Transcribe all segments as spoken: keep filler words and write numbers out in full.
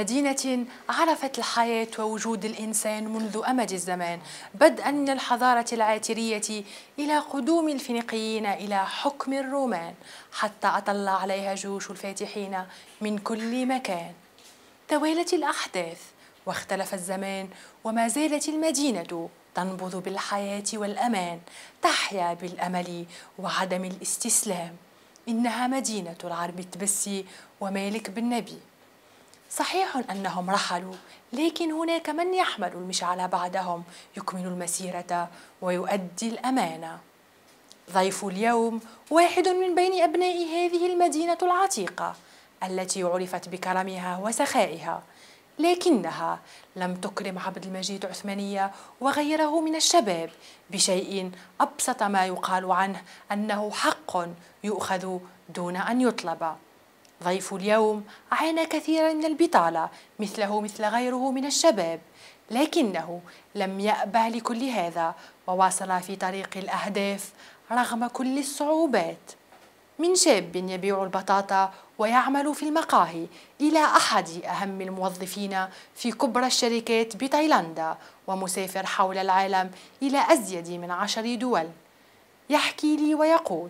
مدينة عرفت الحياة ووجود الإنسان منذ أمد الزمان، بدءا من الحضارة العاترية إلى قدوم الفينيقيين إلى حكم الرومان، حتى أطل عليها جيوش الفاتحين من كل مكان. توالت الأحداث واختلف الزمان، وما زالت المدينة تنبض بالحياة والأمان، تحيا بالأمل وعدم الاستسلام. إنها مدينة العرب التبسي ومالك بن نبي. صحيح أنهم رحلوا، لكن هناك من يحمل المشعل بعدهم، يكمل المسيرة ويؤدي الأمانة. ضيف اليوم واحد من بين أبناء هذه المدينة العتيقة التي عرفت بكرمها وسخائها، لكنها لم تكرم عبد المجيد عثمانية وغيره من الشباب بشيء أبسط ما يقال عنه أنه حق يؤخذ دون أن يطلب. ضيف اليوم عانى كثيرا من البطالة مثله مثل غيره من الشباب، لكنه لم يأبه لكل هذا وواصل في طريق الأهداف رغم كل الصعوبات. من شاب يبيع البطاطا ويعمل في المقاهي إلى أحد أهم الموظفين في كبرى الشركات بتايلاندا، ومسافر حول العالم إلى أزيد من عشر دول. يحكي لي ويقول: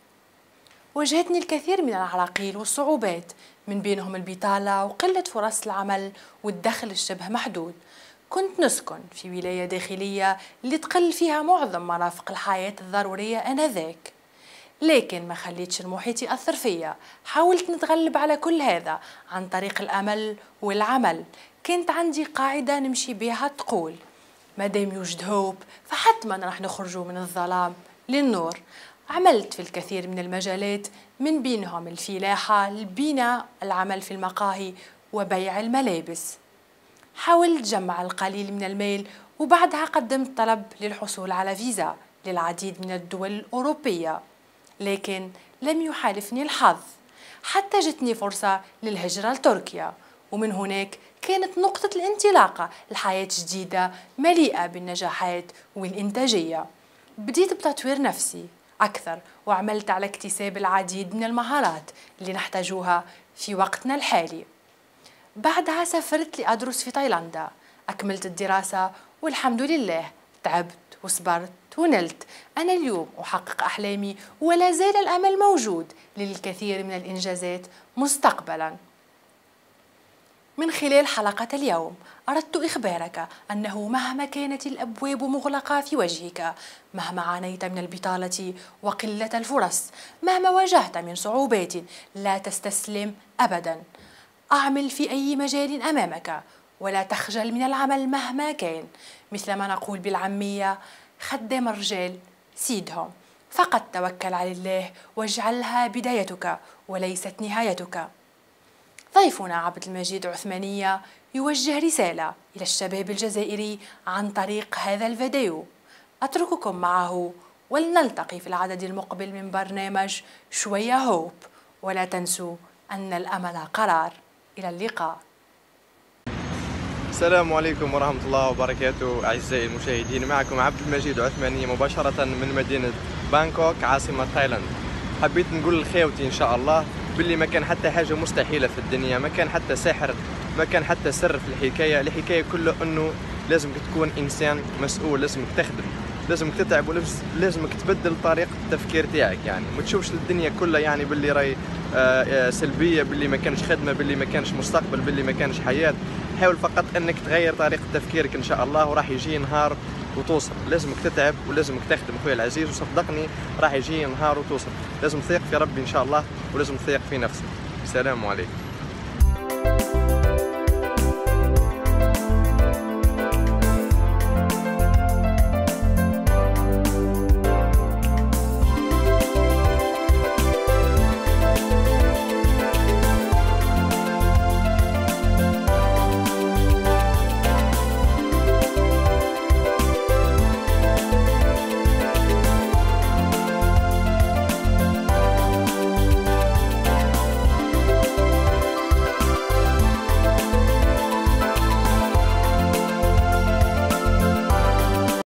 واجهتني الكثير من العراقيل والصعوبات، من بينهم البطالة وقلة فرص العمل والدخل الشبه محدود. كنت نسكن في ولاية داخلية اللي تقل فيها معظم مرافق الحياة الضرورية آنذاك، لكن ما خليتش المحيط يأثر فيا. حاولت نتغلب على كل هذا عن طريق الأمل والعمل. كانت عندي قاعدة نمشي بها تقول: ما دام يوجد هوب فحتما راح نخرجوا من الظلام للنور. عملت في الكثير من المجالات، من بينهم الفلاحة، البناء، العمل في المقاهي وبيع الملابس. حاولت جمع القليل من المال، وبعدها قدمت طلب للحصول على فيزا للعديد من الدول الأوروبية، لكن لم يحالفني الحظ حتى جتني فرصة للهجرة لتركيا، ومن هناك كانت نقطة الانطلاقة لحياة جديدة مليئة بالنجاحات والإنتاجية. بديت بتطوير نفسي أكثر، وعملت على اكتساب العديد من المهارات اللي نحتاجوها في وقتنا الحالي. بعدها سافرت لأدرس في تايلاندا، أكملت الدراسة والحمد لله، تعبت وصبرت ونلت. أنا اليوم أحقق أحلامي، ولا زال الأمل موجود للكثير من الإنجازات مستقبلاً. من خلال حلقة اليوم أردت إخبارك أنه مهما كانت الأبواب مغلقة في وجهك، مهما عانيت من البطالة وقلة الفرص، مهما واجهت من صعوبات، لا تستسلم أبداً. أعمل في أي مجال أمامك، ولا تخجل من العمل مهما كان. مثل ما نقول بالعامية: خدام الرجال سيدهم. فقط توكل على الله واجعلها بدايتك وليست نهايتك. ضيفنا عبد المجيد عثمانية يوجه رسالة إلى الشباب الجزائري عن طريق هذا الفيديو. أترككم معه، ولنلتقي في العدد المقبل من برنامج شوية هوب. ولا تنسوا أن الأمل قرار. إلى اللقاء. السلام عليكم ورحمة الله وبركاته أعزائي المشاهدين، معكم عبد المجيد عثماني مباشرة من مدينة بانكوك عاصمة تايلاند. حبيت نقول لخيوتي إن شاء الله باللي ما كان حتى حاجة مستحيلة في الدنيا، ما كان حتى سحر، ما كان حتى سر في الحكاية. الحكاية كله أنه لازمك تكون إنسان مسؤول، لازمك تخدم، لازمك تتعب، ولازمك تبدل طريقة التفكير تاعك. يعني ما تشوفش الدنيا كلها يعني باللي راي آه سلبية، باللي ما كانش خدمة، باللي ما كانش مستقبل، باللي ما كانش حياة. حاول فقط أنك تغير طريقة تفكيرك إن شاء الله، وراح يجي نهار وتوصل. لازمك تتعب ولازمك تخدم أخويا العزيز، وصدقني راح يجي نهار وتوصل. لازم تثيق في ربي إن شاء الله، ولازم تثيق في نفسك. السلام عليكم.